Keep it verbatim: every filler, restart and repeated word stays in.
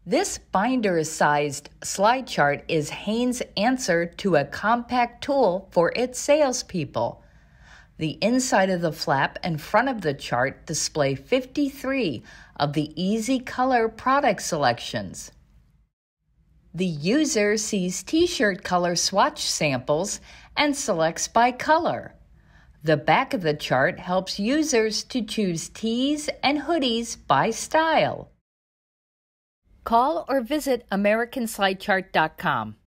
This binder-sized slide chart is Hanes' answer to a compact tool for its salespeople. The inside of the flap and front of the chart display fifty-three of the easy color product selections. The user sees t-shirt color swatch samples and selects by color. The back of the chart helps users to choose tees and hoodies by style. Call or visit American Slide Chart dot com.